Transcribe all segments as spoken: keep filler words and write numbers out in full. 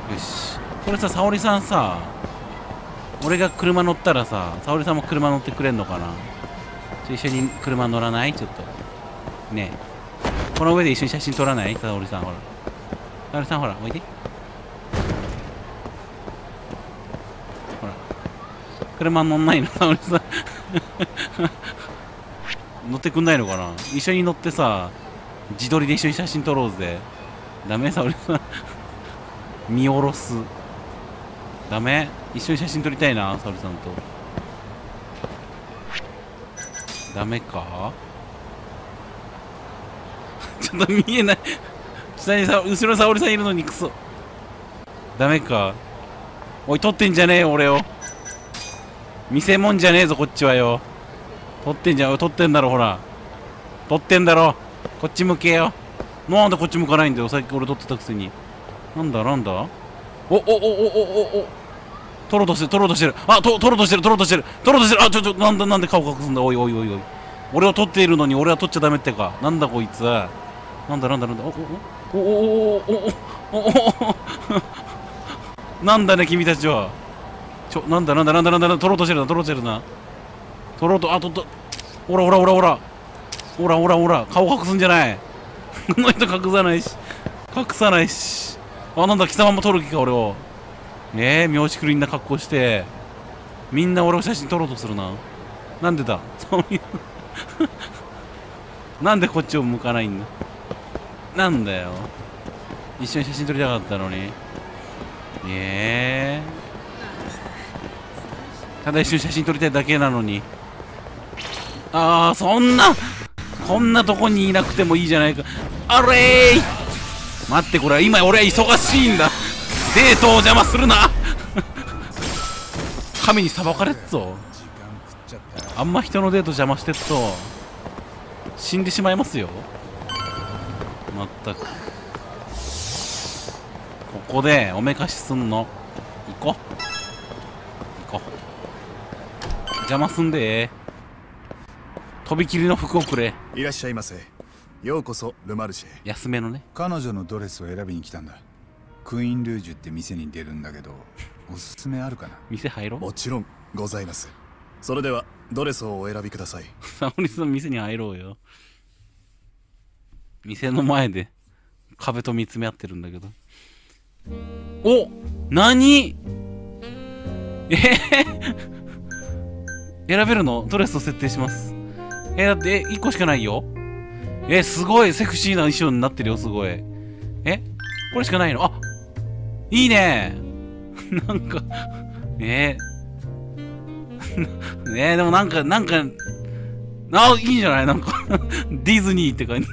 よし。これさ、沙織さんさ、俺が車乗ったらさ、沙織さんも車乗ってくれんのかな。ちょ一緒に車乗らない？ちょっとねえ、この上で一緒に写真撮らない？沙織さん、ほら沙織さん、ほらおいで。ほら車乗んないの沙織さん乗ってくんないのかな。一緒に乗ってさ、自撮りで一緒に写真撮ろうぜ。ダメ？沙織さん見下ろす。ダメ？一緒に写真撮りたいな、沙織さんと。ダメかちょっと見えない下にさ、後ろに沙織さんいるのにクソ。ダメか。おい、撮ってんじゃねえよ俺を。見せもんじゃねえぞこっちはよ。撮ってんじゃん。撮ってんだろ、ほら撮ってんだろ。こっち向けよ。なんでこっち向かないんだよ、さっき俺撮ってたくせに。なんだなんだ。おおおおおおお、撮ろうとしてる撮ろうとしてる。あ、と撮ろうとしてる撮ろうとしてる撮ろうとしてる。あ、ちょちょ、なんだなんで顔隠すんだ。おいおいおいおい、俺を撮っているのに俺は撮っちゃダメってか。なんだこいつ。なんだなんだなんだ。おおおおおおおおおなんだね君たちは。ちょ、なんだなんだなんだなんだ、撮ろうとしてるな撮ろうとしてるな撮ろうと。あ、とっと、ほらほらほらほらほらほらほら、顔隠すんじゃない。この人隠さないし隠さないし。あ、なんだ貴様も撮る気か俺を。ねえ、妙ちくりんな格好してみんな俺を写真撮ろうとするな。なんでだそういうなんでこっちを向かないんだ。なんだよ、一緒に写真撮りたかったのに。ええー、ただ一緒に写真撮りたいだけなのに。ああ、そんなこんなとこにいなくてもいいじゃないか。あれー、待って、これ今俺は忙しいんだ。デートを邪魔するな神に裁かれっぞ。あんま人のデート邪魔してっと死んでしまいますよ。まったく、ここでおめかしすんの。行こう行こう、邪魔すんでえ。とびきりの服をくれ。 いらっしゃいませ。ようこそルマルシェ。 安めのね。 彼女のドレスを選びに来たんだ。クイーンルージュって店に出るんだけど、おすすめあるかな。 店入ろう。 もちろんございます。それではドレスをお選びください。 沙織さん、店に入ろうよ。店の前で壁と見つめ合ってるんだけど。お、何えー、選べるの？ドレスを設定します。えー、だってえいっこしかないよ。えー、すごいセクシーな衣装になってるよ。すごい。え、これしかないの？あ、いいねなんかえー、ねえ、でもなんかなんかあ、いいんじゃない？なんかディズニーって感じ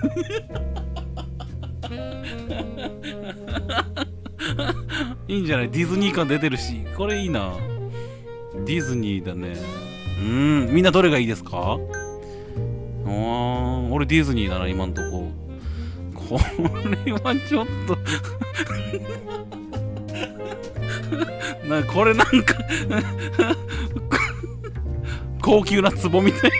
いいんじゃない？ディズニー感出てるし、これいいな。ディズニーだね。うーん、みんなどれがいいですか？あー、俺ディズニーだな今んとこ。これはちょっとな、これなんか高級な壺みたい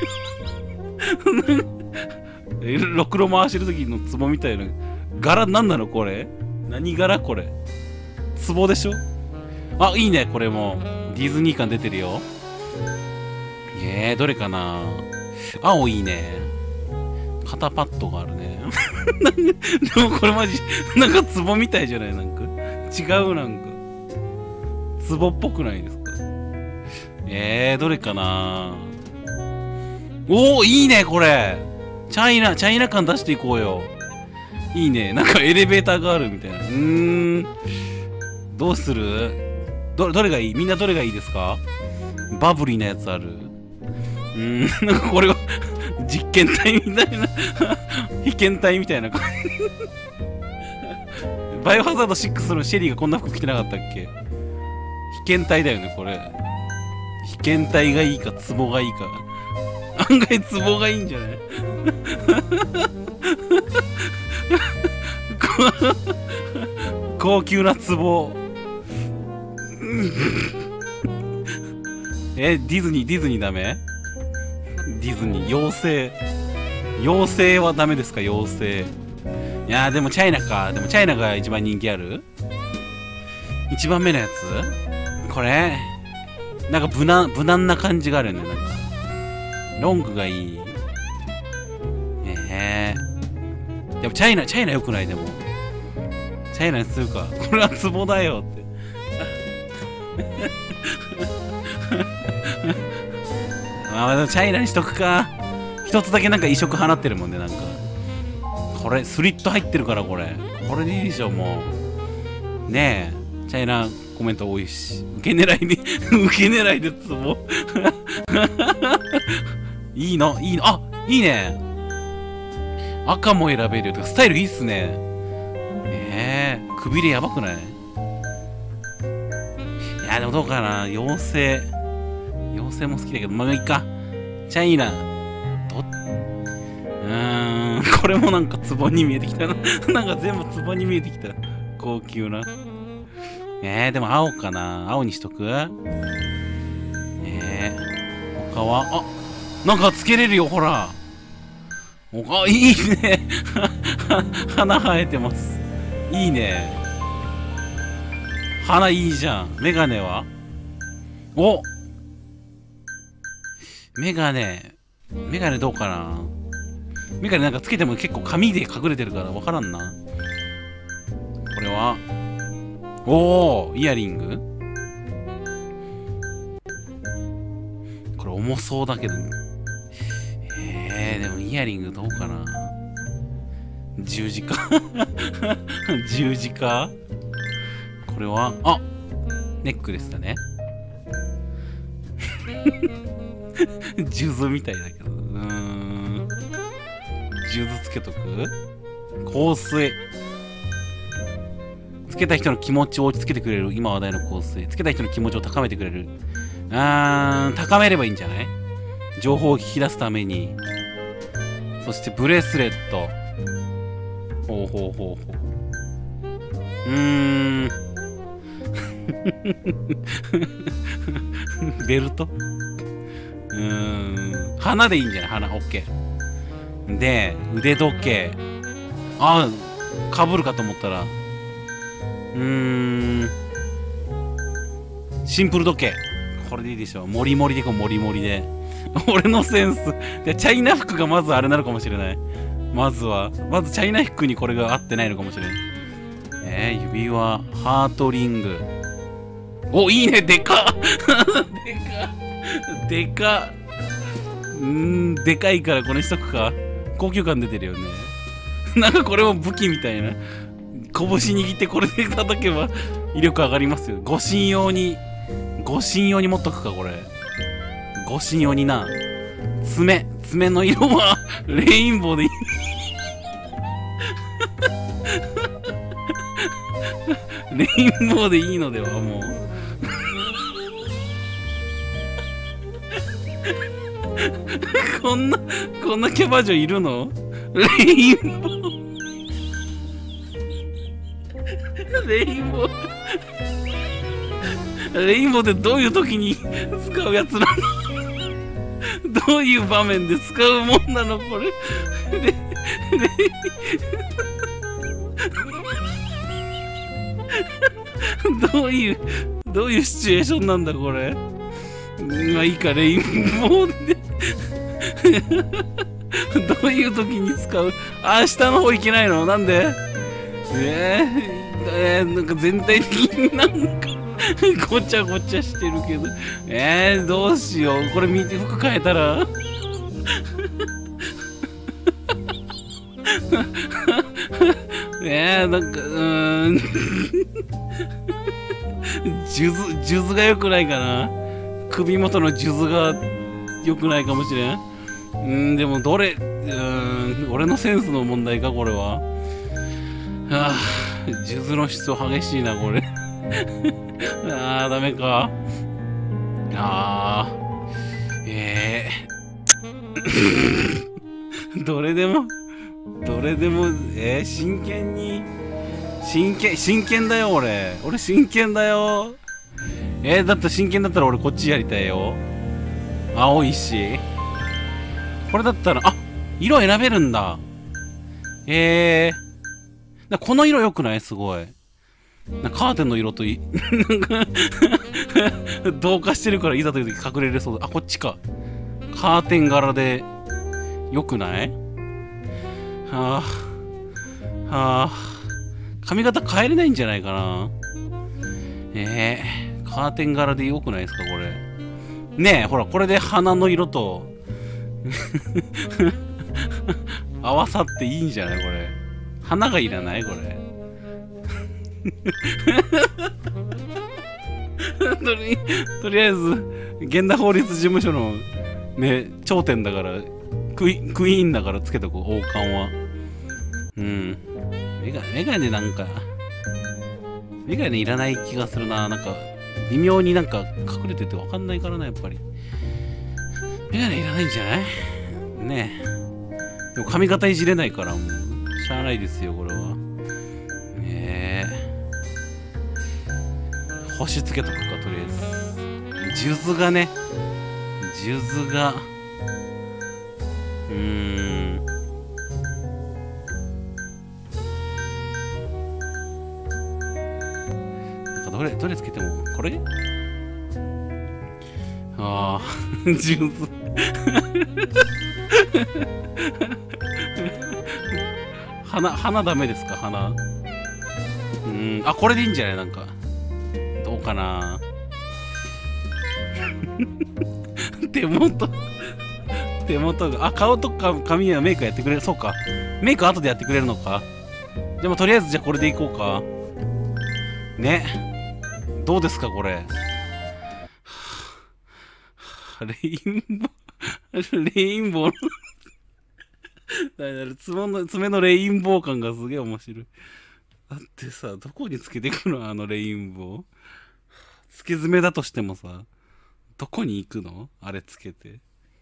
なろくろ回してる時の壺みたいな柄。なんなのこれ？何柄これ？壺でしょ？あ、いいね。これもディズニー感出てるよ。えー、どれかな。青いいね。肩パッドがあるねでもこれマジなんか壺みたいじゃない？なんか違う、なんか壺っぽくないですか？えー、どれかな。おお、いいねこれ。チャイナチャイナ感出していこうよ。いいね。なんかエレベーターがあるみたいな。うーん、どうする？どどれがいい？みんなどれがいいですか？バブリーなやつある？うーん、なんかこれは実験体みたいな被験体みたいなバイオハザードシックスのシェリーがこんな服着てなかったっけ？被験体だよねこれ。被験体がいいか壺がいいか。案外壺がいいんじゃない高級な壺え、ディズニーディズニーダメ？ディズニー妖精妖精はダメですか？妖精。いやーでもチャイナか。でもチャイナが一番人気ある。 一番目のやつこれなんか無難無難な感じがあるよね。なんかロングがいい。ええー、でもチャイナチャイナよくない？でもチャイナにするか。これはツボだよってまあでもチャイナにしとくか。一つだけなんか異色放ってるもんね。なんかこれスリット入ってるから、これこれでいいでしょもうねえ。チャイナコメント多いし、受け狙いで受け狙いでツボいいのいいの、あいいね。赤も選べるよ。てかスタイルいいっすね。ええー、くびれやばくない？いやでもどうかな。妖精妖精も好きだけど、まあいいか。チャイナどうーん、これもなんかツボに見えてきたななんか全部ツボに見えてきた。高級な。えー、でも青かな。青にしとく。えー、他はあ、なんかつけれるよ、ほら。お、いいね花生えてます。いいね。花いいじゃん。メガネはお、メガネメガネどうかな。メガネなんかつけても結構髪で隠れてるから分からんな。これはおお、イヤリング。これ重そうだけど。えー、でもイヤリングどうかな。十字架十字架。これはあ、ネックレスだね数珠みたいだけど。うーん、数珠つけとく。香水つけた人の気持ちを落ち着けてくれる。今話題の香水つけた人の気持ちを高めてくれる。あー、高めればいいんじゃない？情報を聞き出すために。そしてブレスレット。ほうほうほうほう。うーんベルト。うーん、花でいいんじゃない？花。オッケーで、腕時計。あー、かぶるかと思ったら、うーん、シンプル時計。これでいいでしょ。モリモリでいこう。モリモリで俺のセンスでチャイナ服がまずあれなのかもしれない。まずはまずチャイナ服にこれが合ってないのかもしれない。えー、指輪、ハートリング。お、いいね。でかっでかっでかっ。うーん、でかいからこれしとくか。高級感出てるよねなんかこれも武器みたいな。拳握ってこれで叩けば威力上がりますよ。護身用に護身用に持っとくか。これ護身用にな。爪爪の色はレインボーでいいレインボーでいいのでは。もうこんなこんなキャバ嬢いるの？レインボーレインボーレインボーってどういう時に使うやつなの？どういう場面で使うもんなのこれ？レレどういうどういうシチュエーションなんだこれ。まあいいか。レインボーでどういう時に使う？あ、下の方行けないの？なんで？えー、えー、なんか全体的になんかごちゃごちゃしてるけど。えー、どうしよう。これ見て服変えたらえー、なんかうーん数珠数珠が良くないかな。首元の数珠が良くないかもしれん。うん、でもどれ、うーん、俺のセンスの問題かこれは。はあ、数珠の質激しいなこれあー、ダメか。あー、えーどれでもどれでも、えー、真剣に真剣真剣だよ。俺俺真剣だよ。えー、だって真剣だったら俺こっちやりたいよ。青いし。これだったら、あ、色選べるんだ。えー、だこの色良くない？すごい。 なんかカーテンの色といなんか同化してるからいざという時隠れれそうだ。あ、こっちか。カーテン柄でよくない？はあはあ、髪型変えれないんじゃないかな。ええー、カーテン柄でよくないですかこれ。ねえ、ほらこれで鼻の色と合わさっていいんじゃないこれ。花がいらないこれ。とりとりあえず源田法律事務所のね頂点だからクイクイーンだからつけとこう王冠は。うんメガメガネなんかメガネいらない気がするな。なんか微妙になんか隠れてて分かんないからなやっぱり。メガネいらないんじゃないねえ。でも髪型いじれないからもうしゃあないですよこれは。ねえ星つけとくかとりあえず。数珠がね数珠がうーんなんかどれどれつけてもこれああ数珠花花ダメですか花。うーんあこれでいいんじゃないなんかどうかな手元手元があ顔とか髪はメイクやってくれる。そうかメイク後でやってくれるのか。でもとりあえずじゃあこれでいこうかね。どうですかこれ。レインボーレインボーの爪の爪のレインボー感がすげえ面白い。だってさどこにつけてくのあのレインボー。つけ爪だとしてもさどこに行くのあれつけて。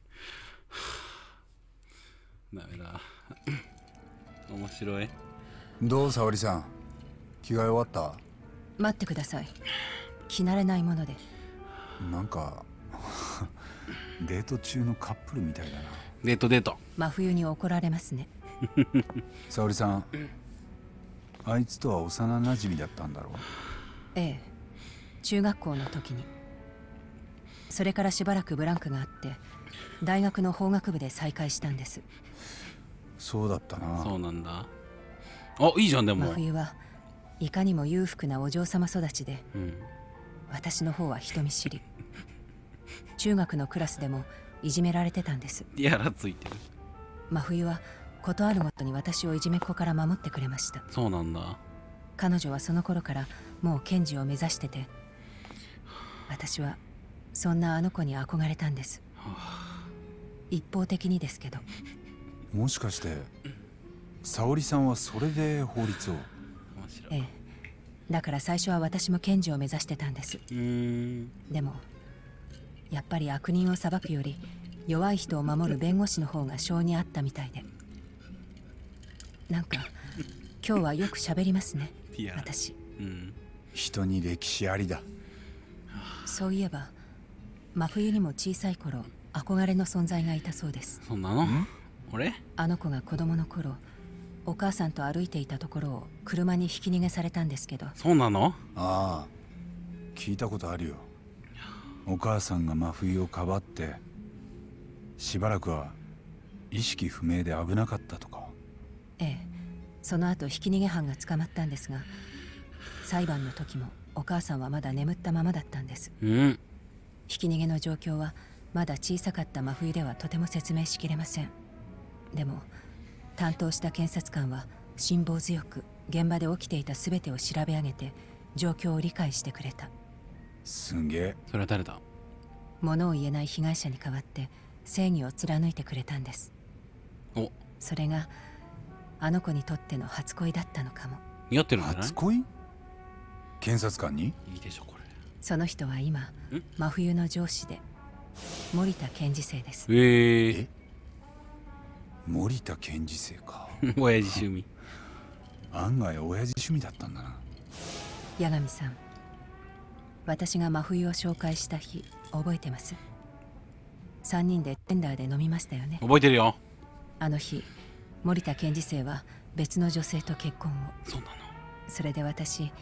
ダメだ面白い。 どう沙織さん着替え終わった？ 待ってください。着慣れないもので。 なんかデート中のカップルみたいだな。 デートデート。 真冬に怒られますね。 沙織さんあいつとは幼なじみだったんだろう？ ええ中学校の時に。それからしばらくブランクがあって大学の法学部で再会したんです。 そうだったな。 そうなんだ。あいいじゃん。でも真冬はいかにも裕福なお嬢様育ちで、 うん、 私の方は人見知り。中学のクラスでもいじめられてたんです。 ティアラついてる。 真冬はことあるごとに私をいじめっ子から守ってくれました。 そうなんだ。 彼女はその頃からもう検事を目指してて、私はそんなあの子に憧れたんです。一方的にですけど。 もしかして沙織さんはそれで法律を？ ええだから最初は私も検事を目指してたんです。 うーんでもやっぱり悪人を裁くより弱い人を守る弁護士の方が性に合ったみたいで。なんか今日はよく喋りますね私。 うん、 人に歴史ありだ。 そういえば真冬にも小さい頃憧れの存在がいたそうです。 そんなの？俺？ あの子が子供の頃お母さんと歩いていたところを車にひき逃げされたんですけど。 そうなの？ ああ聞いたことあるよ。お母さんが真冬をかばってしばらくは意識不明で危なかったとか。 ええその後ひき逃げ犯が捕まったんですが、裁判の時もお母さんはまだ眠ったままだったんです。 うん。 ひき逃げの状況はまだ小さかった真冬ではとても説明しきれません。でも担当した検察官は辛抱強く現場で起きていた全てを調べ上げて状況を理解してくれた。 すげえ。 それは誰だ？ 物を言えない被害者に代わって正義を貫いてくれたんです。 お、 それがあの子にとっての初恋だったのかも。 似合ってるんじゃない？ 初恋？検察官に？ いいでしょこれ。 その人は今真冬の上司で森田検事正です。 えー、 え森田検事正か。 親父趣味。 案外親父趣味だったんだな。 八神さん、私が真冬を紹介した日覚えてます？さんにんでテンダーで飲みましたよね。 覚えてるよ。 あの日森田検事正は別の女性と結婚を。 そうなの？ それで私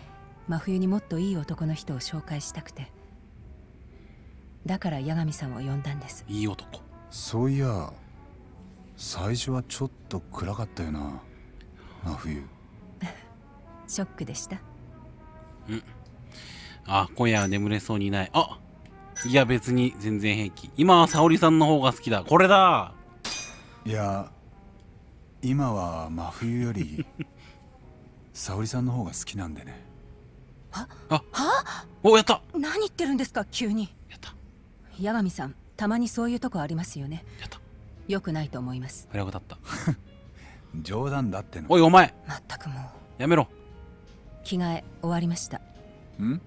真冬にもっといい男の人を紹介したくて、だから八神さんを呼んだんです。 いい男。 そういや最初はちょっと暗かったよな、真冬。 ショックでした。 うん。あ、今夜は眠れそうにない。あ、いや別に全然平気。今は沙織さんの方が好きだ。これだ。 いや今は真冬より沙織さんの方が好きなんでね。 はあ、 はお、やった。 何言ってるんですか急に。 やった。 八神さん、たまにそういうとこありますよね。 やった。 よくないと思います。 早く立った。 冗談だっての。 おいお前、 まったくもう。 やめろ。 着替え終わりました。 ん？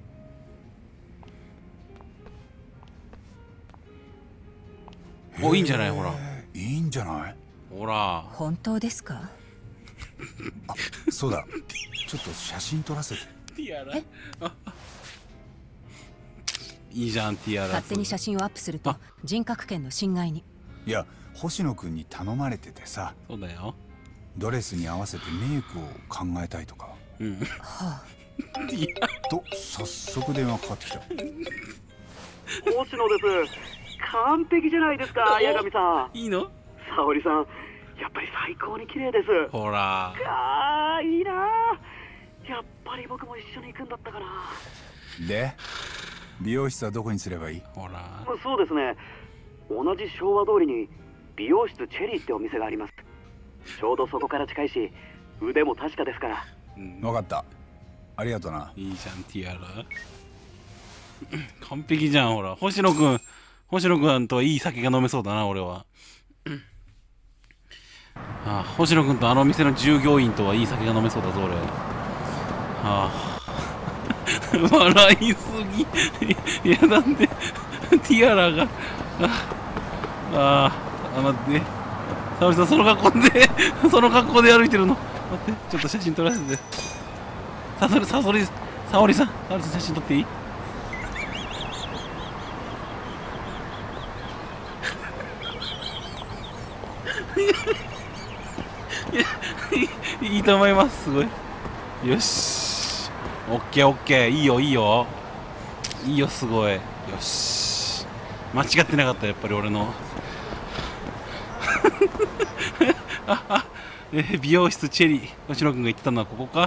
お、いいんじゃない？ほら。 いいんじゃない？ ほら。 本当ですか？ あ、そうだ。ちょっと写真撮らせて。 ティアラ。いいじゃん、ティアラ。 勝手に写真をアップすると人格権の侵害に。 いや、星野くんに頼まれててさ。 そうだよ。 ドレスに合わせてメイクを考えたいとか。 うん。 はあ。 と早速電話かかってきた。 星野です。完璧じゃないですか、八神さん。 いいの？ 沙織さん、やっぱり最高に綺麗です。 ほら。 あー、いいな。やっぱり僕も一緒に行くんだったかな。 で、美容室はどこにすればいい？ ほら。 そうですね。同じ昭和通りに美容室チェリーってお店があります。ちょうどそこから近いし、腕も確かですから。 うん、 分かった。ありがとな。 いいじゃん、ティアラ。完璧じゃん、ほら。星野くん、星野くんとはいい酒が飲めそうだな、俺は。ああ、星野くんとあの店の従業員とはいい酒が飲めそうだぞ、俺。ああ。笑いすぎ。いや、だって、ティアラが。ああ、あ、待って。沙織さん、その格好で、その格好で歩いてるの。待って、ちょっと写真撮らせて。さそり、さそり、沙織さん、沙織さん、写真撮っていい？いや、いいと思います、すごい。よし。オッケー、オッケー、いいよ、いいよ。いいよ、すごい。よし。間違ってなかった、やっぱり俺の。ああ、えー、美容室チェリー、星野君が言ってたのはここか。は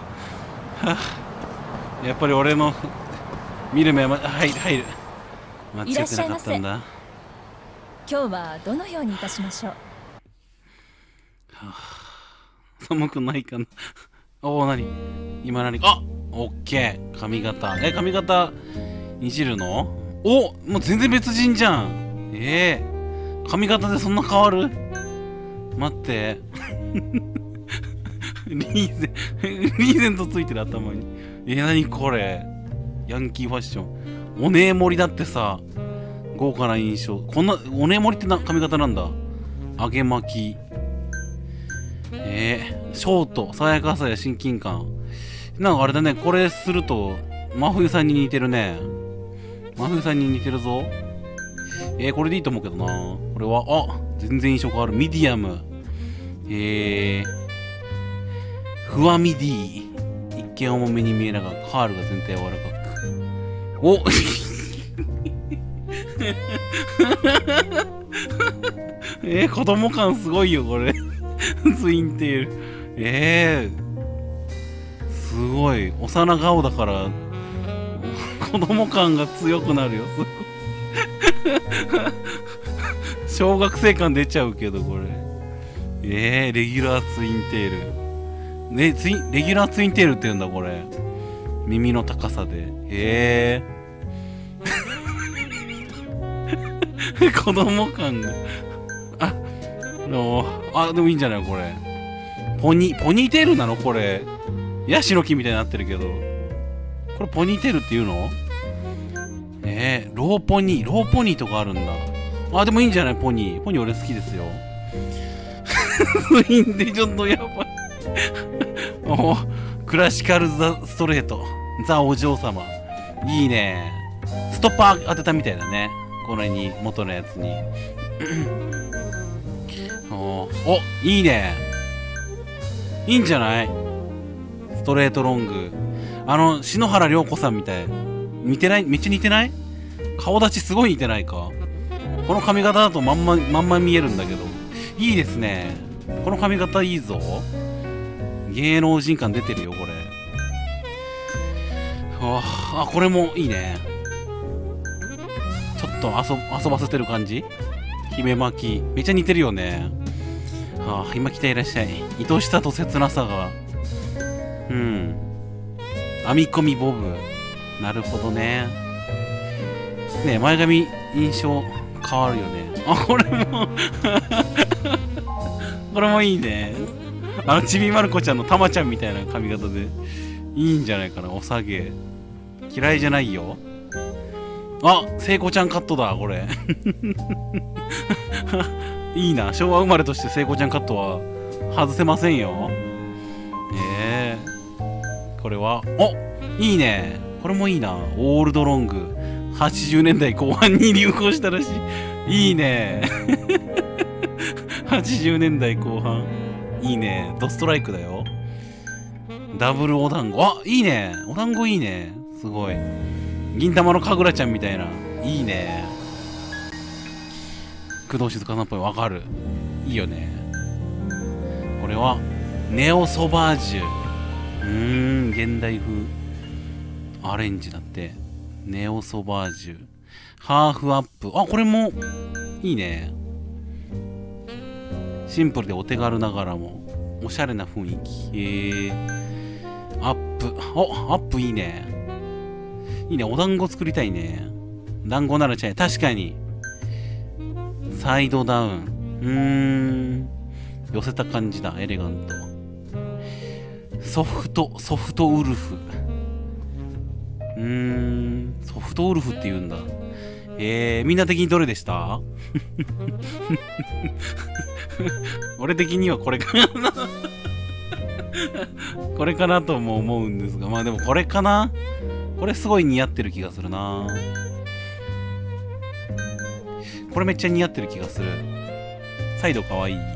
あ、やっぱり俺の見る目は、ま、入る入る。間違ってなかったんだ。 今日はどのようにいたしましょう。 はあ、寒くないかな。おお、なに今何？あ、オッケー。髪型。え、髪型いじるの？お、もう全然別人じゃん。ええー、髪型でそんな変わる？待って。リーゼン、リーゼントついてる頭に。えー、なにこれ。ヤンキーファッション。おねえ盛りだってさ、豪華な印象。こんな、おねえ盛りってな髪型なんだ。揚げ巻き。えー、ショート、爽やかさや親近感。なんかあれだね、これすると、真冬さんに似てるね。真冬さんに似てるぞ。えー、これでいいと思うけどな。これは、あ、全然印象変わる。ミディアム。えー、フワミディ。一見重めに見えながら、カールが全体柔らかく。おえー、子供感すごいよ、これ。ツインテール。えー、すごい。幼顔だから、子供感が強くなるよ。小学生感出ちゃうけど、これ。えー、レギュラーツインテール。ね、ツイン、レギュラーツインテールって言うんだ、これ。耳の高さで。えー。子供感が。あ、のあ、でもいいんじゃないこれ。ポニ、ポニーテールなのこれ。ヤシの木みたいになってるけど。これポニーテールっていうの？えー、ローポニー。ローポニーとかあるんだ。あ、でもいいんじゃないポニー。ポニー俺好きですよ。いいんでちょっとやばい。おクラシカルザストレート。ザお嬢様。いいね。ストッパー当てたみたいだね。これに、元のやつに。お、お、いいね。いいんじゃないストレートロング。 あの篠原涼子さんみたい。似てない？めっちゃ似てない？顔立ちすごい似てないか？この髪型だとまんままんま見えるんだけど、いいですね。この髪型いいぞ。芸能人感出てるよこれ。あ、これもいいね。ちょっと遊遊ばせてる感じ。姫巻きめっちゃ似てるよね。はあ、今来ていらっしゃい。愛しさと切なさが。うん。編み込みボブ。なるほどね。ねえ、前髪印象変わるよね。あ、これもこれもいいね。あのちびまる子ちゃんのたまちゃんみたいな髪型でいいんじゃないかな。おさげ嫌いじゃないよ。あ、聖子ちゃんカットだこれいいな。昭和生まれとして聖子ちゃんカットは外せませんよ。ええー、これはおいいね。これもいいな。オールドロングはちじゅうねんだいこう半に流行したらしい。いいねはちじゅうねんだいこう半いいね。ドストライクだよ。ダブルお団子。あ、いいね。お団子いいね。すごい。銀玉のかぐらちゃんみたいな。いいね。工藤静香さんっぽい。わかる。いいよね。これはネオソバージュ。うーん、現代風アレンジだって。ネオソバージュハーフアップ。あ、これもいいね。シンプルでお手軽ながらもおしゃれな雰囲気。へえ。アップ。お、アップいいね。いいね。お団子作りたいね。団子ならちゃい。確かに。サイドダウン。うーん。寄せた感じだ。エレガント。ソフト、ソフトウルフ。うーん。ソフトウルフって言うんだ。えー、みんな的にどれでした俺的にはこれかなこれかなとも思うんですが、まあでもこれかな。これすごい似合ってる気がするな。これめっちゃ似合ってる気がする。サイドかわいい。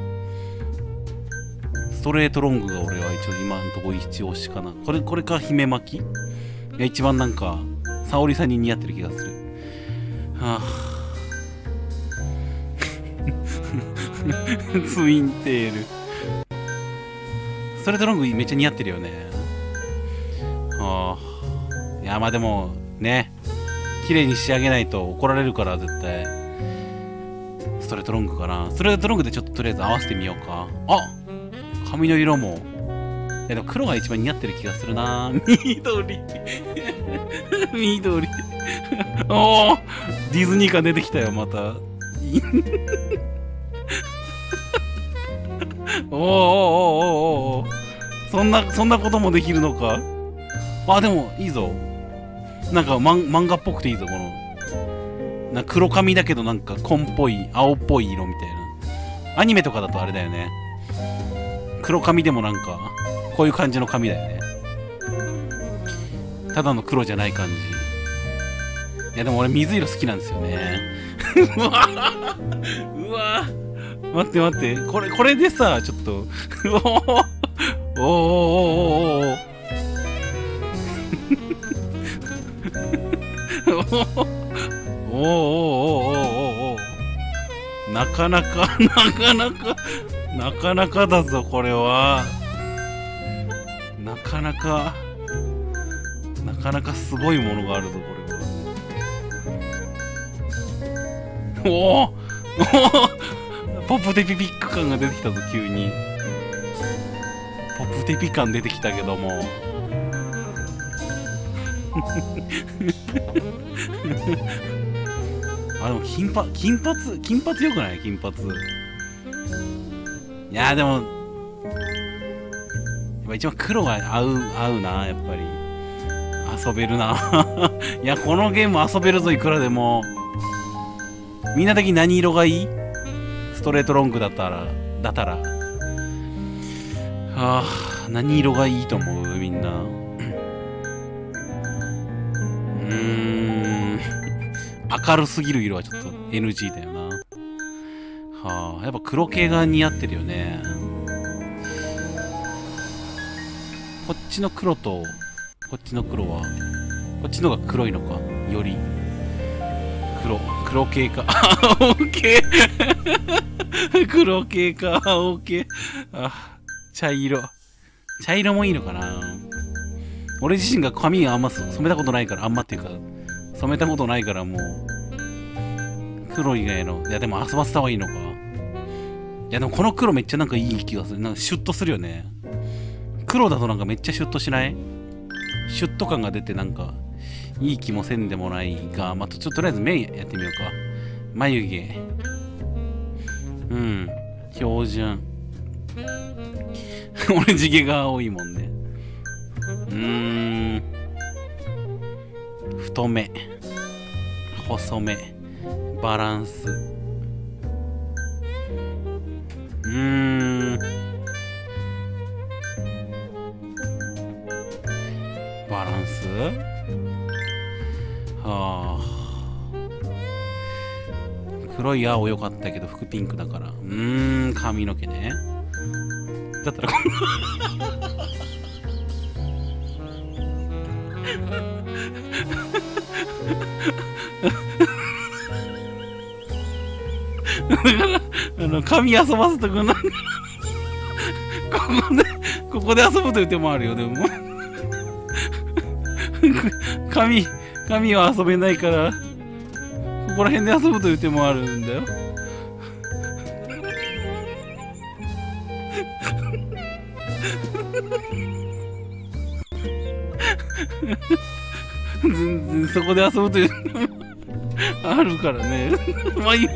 ストレートロングが俺は一応今のところ一押しかな。これこれか姫巻きが一番なんか沙織さんに似合ってる気がする。はあツインテールストレートロングめっちゃ似合ってるよね。はあ、いやまあでもね、綺麗に仕上げないと怒られるから絶対ストレートロングかな。ストレートロングでちょっととりあえず合わせてみようか。あ、髪の色もいやでも黒が一番似合ってる気がするな。緑緑おおディズニー感出てきたよまたおーおーおーおーおーそんなそんなこともできるのか。あでもいいぞ。なんかマン漫画っぽくていいぞ。このな黒髪だけどなんか紺っぽい青っぽい色みたいな。アニメとかだとあれだよね。黒髪でもなんかこういう感じの髪だよね。ただの黒じゃない感じ。いやでも俺水色好きなんですよねうわうわ待って待って、これこれでさちょっとおおおおおおおおおおおおなかなかなかなかなかなかだぞこれは。なかなかなかなかすごいものがあるぞこれは。おおポップテピピック感が出てきたぞ急に。ポップテピ感出てきたけどもあでも金髪金髪金髪よくない？金髪。いやーでもやっぱ一番黒が合う合うな。やっぱり遊べるないやこのゲーム遊べるぞいくらでも。みんな的に何色がいい？ストレートロングだったらだったらはあ何色がいいと思うみんな。うーん明るすぎる色はちょっと エヌジー だよな。はあやっぱ黒系が似合ってるよね。こっちの黒とここっちの黒はこっちのが黒いのか、より黒黒系か青系黒系か青系、あ茶色茶色もいいのかな。俺自身が髪あんま染めたことないから、あんまっていうか染めたことないから、もう黒以外の、いやでも遊ばせた方がいいのか。いやでもこの黒めっちゃなんかいい気がする。なんかシュッとするよね。黒だとなんかめっちゃシュッとしない？シュッと感が出てなんかいい気もせんでもないが、まあ、ちょっととりあえず目やってみようか。眉毛、うん、標準俺地毛が青いもんね。うーん、太め細めバランス、うーんバランス、はあ、黒い青良かったけど服ピンクだから、うーん髪の毛ね。だったらこだからあの髪遊ばせとくなここでここで遊ぶという手もあるよ。でも髪髪は遊べないからここら辺で遊ぶという手もあるんだよ。全然そこで遊ぶという手もあるからね。眉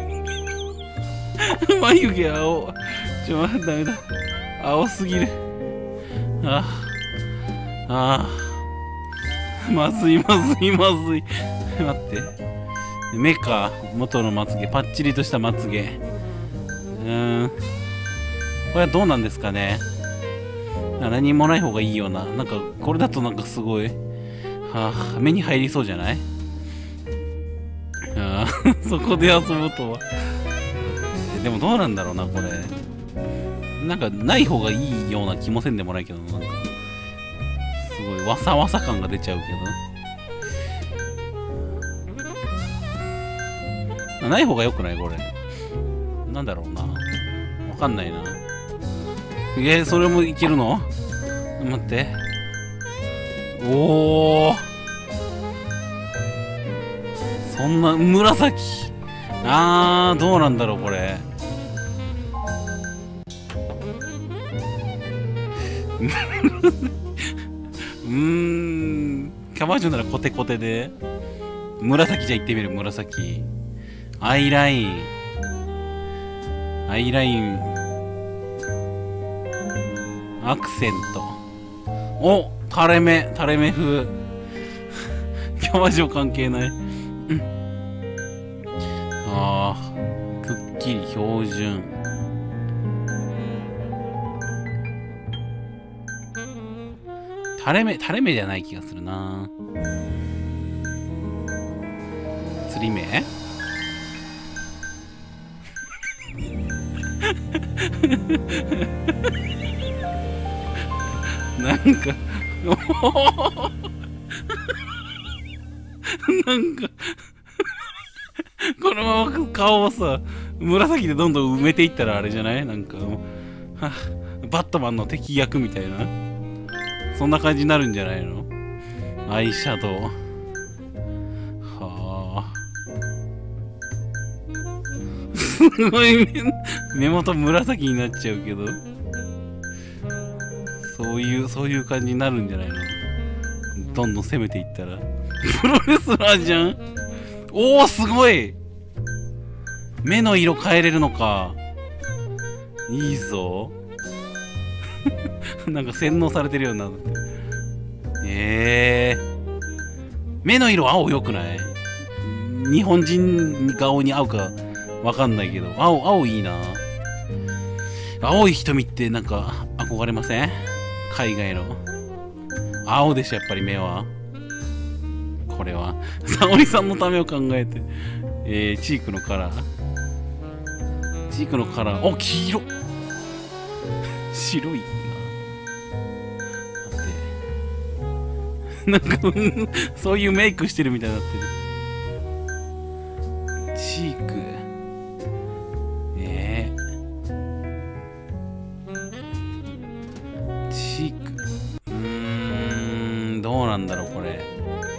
眉毛青、ちょダメだ、青すぎる。あああ、まずいまずいまずい待って、目か、元のまつげ、パッチリとしたまつげ、うーん、これはどうなんですかね。何もない方がいいような、なんかこれだとなんかすごい、はあ、目に入りそうじゃない？ああそこで遊ぶとは。でもどうなんだろうな、これ。なんかない方がいいような気もせんでもないけど、なんかすごいわさわさ感が出ちゃうけど、ない方が良くないこれ。なんだろうな、わかんないな。えー、それもいけるの？待って、おお、そんな紫、あーどうなんだろうこれ。うーん、キャバ嬢ならコテコテで、紫じゃ行ってみる。紫、アイライン、アイライン、アクセント、お、垂れ目、垂れ目風キャバ嬢関係ない、うん、あーくっきり標準、垂れ目、垂れ目じゃない気がするな。釣り目なんかなんかこのまま顔をさ紫でどんどん埋めていったらあれじゃない？なんかはバットマンの敵役みたいな、そんな感じになるんじゃないの？アイシャドウ、はあすごい 目, 目元紫になっちゃうけど、そういうそういう感じになるんじゃないの？どんどん攻めていったらプロレスラーじゃん。おおすごい、目の色変えれるのか、いいぞなんか洗脳されてるようになって、えー、目の色青よくない？日本人顔に合うかわかんないけど、青青いいな。青い瞳ってなんか憧れません？海外の青でしょやっぱり目は。これは沙織さんのためを考えて、えー、チークのカラー、チークのカラー、お黄色白いな。待ってなんかそういうメイクしてるみたいになってる。チークえー、チークうーんどうなんだろうこれ。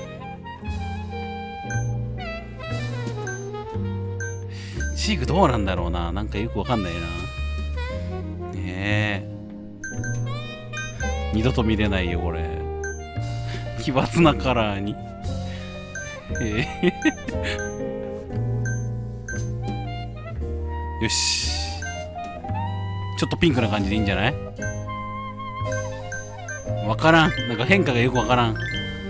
チークどうなんだろうな。なんかよくわかんないな。ねえ二度と見れないよこれ。奇抜なカラーに。えー、よし。ちょっとピンクな感じでいいんじゃない？わからん。なんか変化がよくわからん。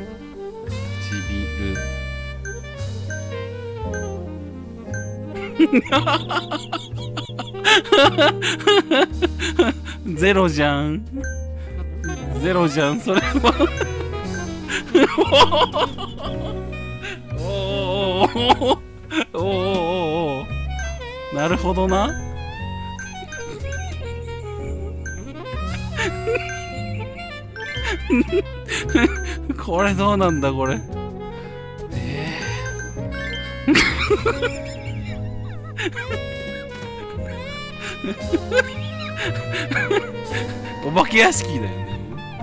唇。ゼロじゃん。ゼロじゃん、それは。おおおおおおおなるほどな。これどうなんだこれ。えー、お化け屋敷だよね。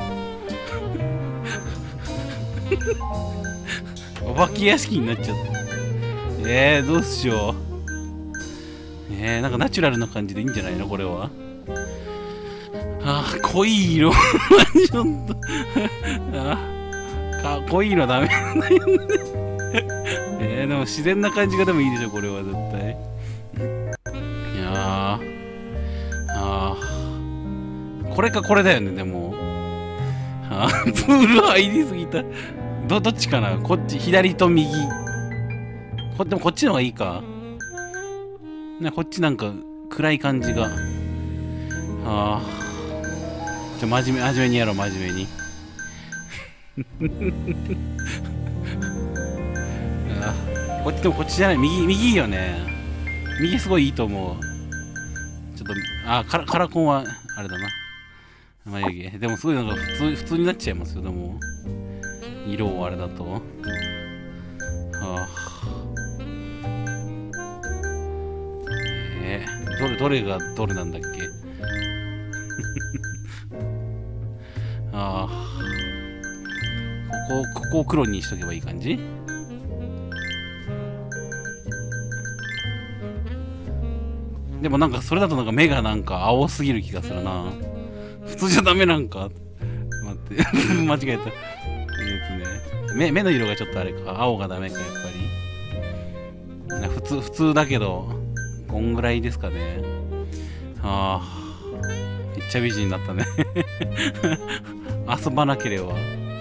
お化け屋敷になっちゃった。えー、どうしよう。えー、なんかナチュラルな感じでいいんじゃないのこれは。あー、濃い色。ちょっとあか濃い色ダメなんだよね。えー、でも自然な感じがでもいいでしょこれは絶対。いやーあーこれかこれだよね。でもあープール入りすぎた。どどっちかな。こっち左と右。こでもこっちの方がいいか。ね、こっちなんか暗い感じが。ああ。ちょ、真面目、真面目にやろう、真面目に。あこっちでもこっちじゃない。右、右いいよね。右すごいいいと思う。ちょっと、あ、カラ、カラコンは、あれだな。眉毛。でもすごいなんか普通、普通になっちゃいますよ、でも。色をあれだと。はあ。えー、どれ、どれがどれなんだっけ。ああ。ここ、ここを黒にしとけばいい感じ。でもなんかそれだとなんか目がなんか青すぎる気がするな。普通じゃダメなんか。待って間違えた。えっとね目、目の色がちょっとあれか。青がダメかやっぱり。な普通普通だけどこんぐらいですかね。ああめっちゃ美人になったね。遊ばなければ。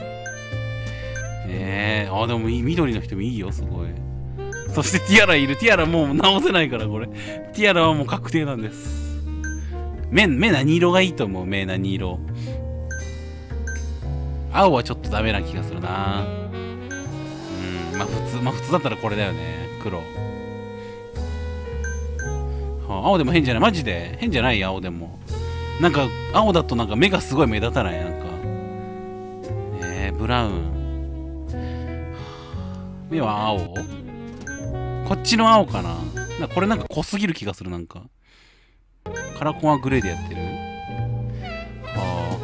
ええー、あでも緑の人もいいよすごい。そしてティアラいる。ティアラもう直せないからこれ。ティアラはもう確定なんです。目、目何色がいいと思う？目何色？青はちょっとダメな気がするな。うん、まあ普通、まあ普通だったらこれだよね。黒。はあ、青でも変じゃない？マジで変じゃない？青でも。なんか、青だとなんか目がすごい目立たない？なんか。えー、ブラウン。目は青？こっちの青かな？なんかこれなんか濃すぎる気がする、なんか。カラコンはグレーでやってる？は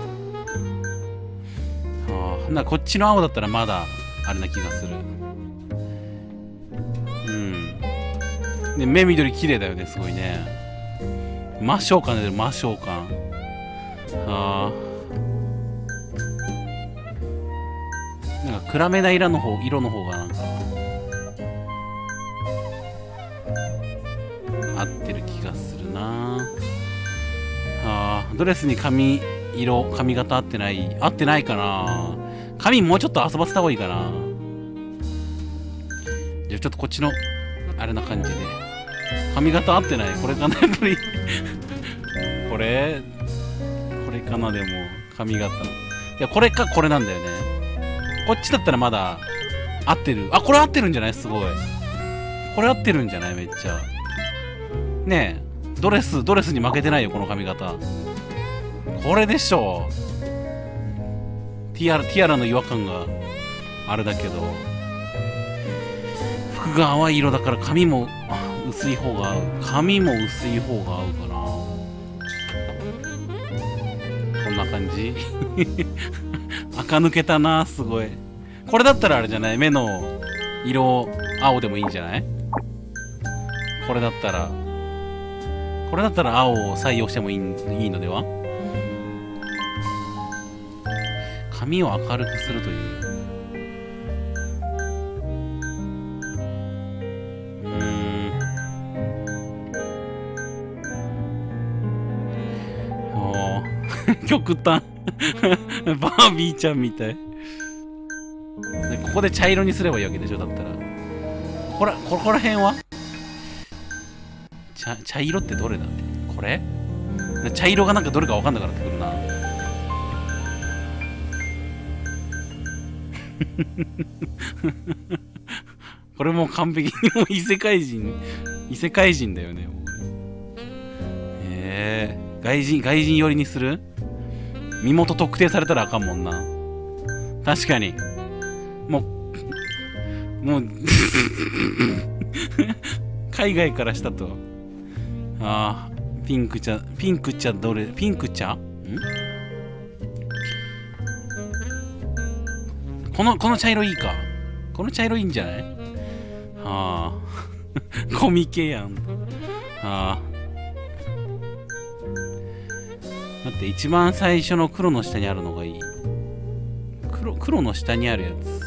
あ。はあ。なんかこっちの青だったらまだ、あれな気がする。うん。で、目緑綺麗だよね、すごいね。真正感出てる、真正感。はあ。なんか暗めな色の方、色の方がなんか。合ってる気がするな。あードレスに髪色髪型合ってない合ってないかな。髪もうちょっと遊ばせた方がいいかな。じゃあちょっとこっちのあれな感じで髪型合ってない。これかなやっぱりこれこれかな。でも髪型いやこれかこれなんだよね。こっちだったらまだ合ってる。あこれ合ってるんじゃない？すごいこれ合ってるんじゃない？めっちゃねえ、ドレス、ドレスに負けてないよ、この髪型。これでしょ。ティアラ、ティアラの違和感があれだけど、服が淡い色だから髪も薄い方が合う。髪も薄い方が合うかな。こんな感じ。垢抜けたな、すごい。これだったらあれじゃない、目の色青でもいいんじゃない？これだったらこれだったら青を採用してもいい、いいのでは？髪を明るくするという。うーん。おー極端。バービーちゃんみたい。でここで茶色にすればいいわけでしょ、だったら。ここら、ここら辺は茶、茶色ってどれだ？これ？茶色がなんかどれか分かんなくなってくるな。これもう完璧にもう異世界人異世界人だよね。もうえー、外人外人寄りにする？身元特定されたらあかんもんな。確かにもうもう海外からしたと。ああ、ピンク茶ピンク茶どれ？ピンク茶？ん？このこの茶色いいか。この茶色いいんじゃない？はあコミケやん。はあ待って、一番最初の黒の下にあるのがいい。黒黒の下にあるやつ、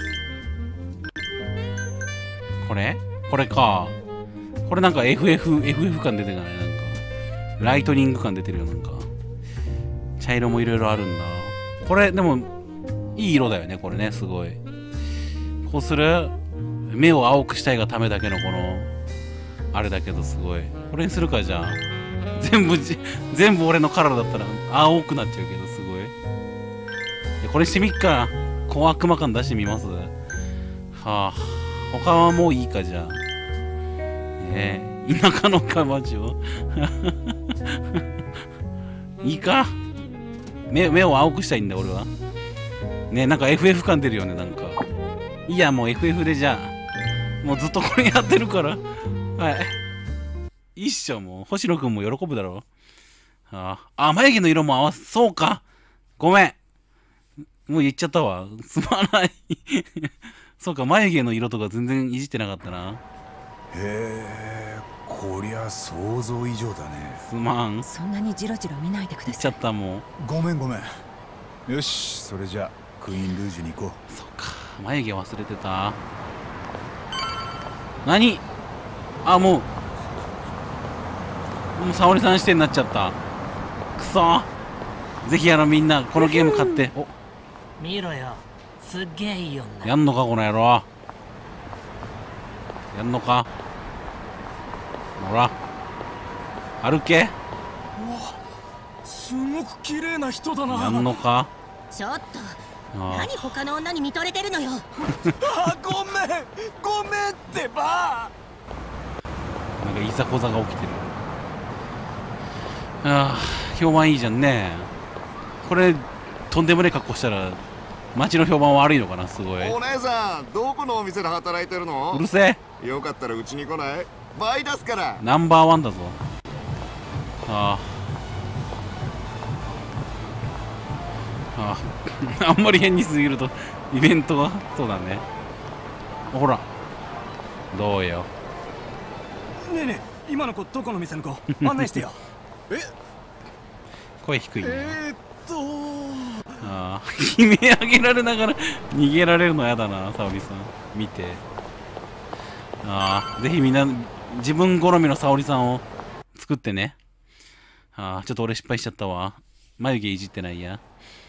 これこれか。これなんか エフエフ エフエフ 感出てない？なんかライトニング感出てるよ。なんか茶色もいろいろあるんだ。これでもいい色だよね、これね。すごい。こうする？目を青くしたいがためだけのこのあれだけど、すごい。これにするか。じゃあ全部じ全部俺のカラーだったら青くなっちゃうけど、すごい。これしてみっか。小悪魔感出してみます。はあ、他はもういいか。じゃあねえ、田舎のカバジョいいか。目目を青くしたいんだ俺はね。なんか エフエフ 感出るよね。なんかいいや、もう エフエフ で。じゃあもうずっとこれやってるから、はいいいっしょ。もう星野くんも喜ぶだろう。ああ、眉毛の色も合わせ、そうか、ごめん、もう言っちゃったわ、すまないそうか、眉毛の色とか全然いじってなかったな。 へえ、こりゃ想像以上だね。 すまん、 そんなにジロジロ見ないでくだ言っちゃさい。 った。もうごめんごめん。よし、それじゃあクイーンルージュに行こそっか、眉毛忘れてた。何？あ、もうもう沙織さん視点になっちゃった。くそー。ぜひあのみんなこのゲーム買って。お、 見ろよ、すっげえいい女。 やんのかこの野郎。やんのか。ほら歩け。 うわ、すごく綺麗な人だな。 やんのか。 ちょっとあ何他の女に見とれてるのよ。 あ、ごめんごめんってば。 なんかいざこざが起きてる。ああ、評判いいじゃんね。これとんでもねえ格好したら街の評判悪いのかな。すごい。 お姉さん、どこのお店で働いてるの？ うるせえ。 よかったらうちに来ない？倍出すから。 ナンバーワンだぞ。あああああんまり変にすぎるとイベントが。そうだね。ほらどうよ。 ねえねえ、今の子どこの店の子案内してよ。え、 声低いね。 えー、っとああ悲鳴上げられながら逃げられるのやだな、沙織さん見て。ああ、ぜひみんな自分好みの沙織さんを作ってね。ああ、ちょっと俺失敗しちゃったわ。眉毛いじってないや。